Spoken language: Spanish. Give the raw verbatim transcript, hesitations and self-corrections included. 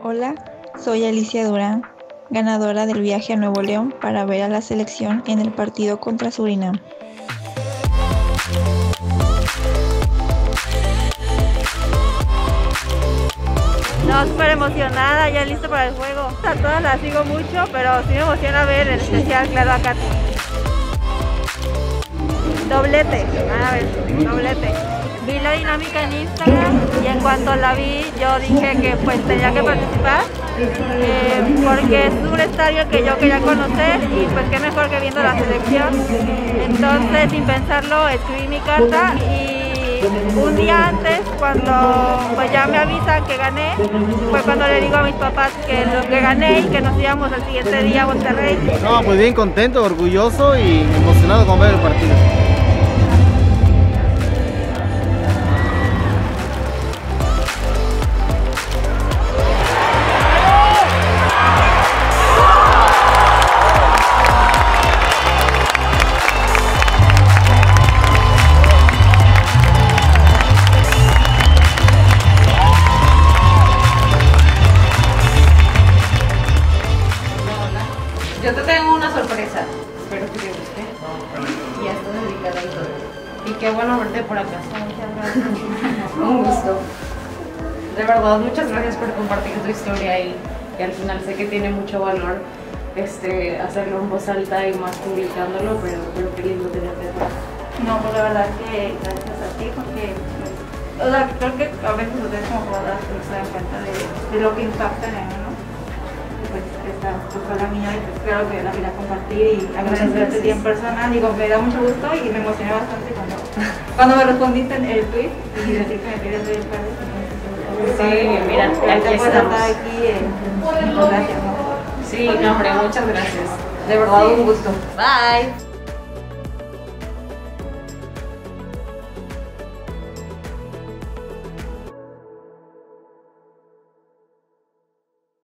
Hola, soy Alicia Durán, ganadora del viaje a Nuevo León para ver a la selección en el partido contra Surinam. No, súper emocionada, ya listo para el juego. A todas las sigo mucho, pero sí me emociona ver en especial, claro, a Katy. Doblete, a ver, doblete. Vi la dinámica en Instagram y en cuanto la vi yo dije que pues tenía que participar eh, porque es un estadio que yo quería conocer y pues qué mejor que viendo la selección. Entonces sin pensarlo escribí mi carta y un día antes cuando pues ya me avisan que gané fue cuando le digo a mis papás que lo que gané y que nos íbamos el siguiente día a Monterrey. No, pues bien contento, orgulloso y emocionado con ver el partido. Yo te tengo una sorpresa, espero que te guste. Y esto es dedicado y todo. Y qué bueno verte por acá. Muchas gracias. Un gusto. De verdad, muchas gracias por compartir tu historia y, y al final sé que tiene mucho valor este, hacerlo en voz alta y más publicándolo, pero, pero qué lindo tenerte acá. No, pues la verdad que gracias a ti porque pues, o sea, creo que a veces ustedes como jugadoras no se dan cuenta de, de lo que impacta en uno. Pues esta pues, fue la mía y pues claro que la quería compartir y agradecerte a ti en persona. Digo, me da mucho gusto y me emocioné bastante cuando, cuando me respondiste en el tweet y decir que me querías ver el padre. Sí, mira, aquí estamos. Aquí, eh, gracias, ¿no? Sí, no, hombre, muchas gracias. De verdad, un gusto. Bye.